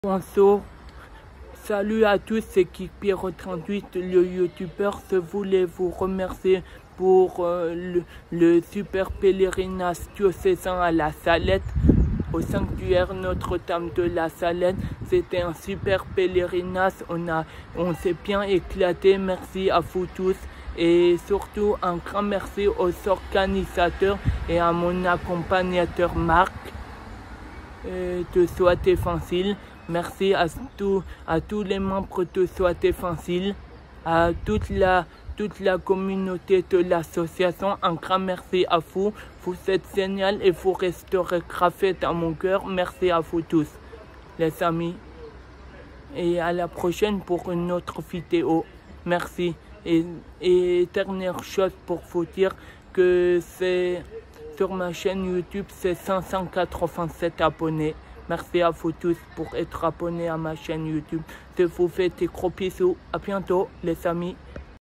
Bonjour, salut à tous, c'est Kikpiro38, le youtubeur. Je voulais vous remercier pour le super pèlerinage diocésain à la Salette, au sanctuaire Notre-Dame de la Salette. C'était un super pèlerinage, on s'est bien éclaté, merci à vous tous. Et surtout un grand merci aux organisateurs et à mon accompagnateur Marc de Souhaiter Facile. Merci à tous les membres de Souhaiter Facile, à toute la communauté de l'association. Un grand merci à vous. Vous êtes génial et vous resterez gravés dans mon cœur. Merci à vous tous, les amis. Et à la prochaine pour une autre vidéo. Merci. Et dernière chose pour vous dire que c'est sur ma chaîne YouTube, c'est 587 abonnés. Merci à vous tous pour être abonnés à ma chaîne YouTube. Je vous fais des gros bisous. À bientôt, les amis.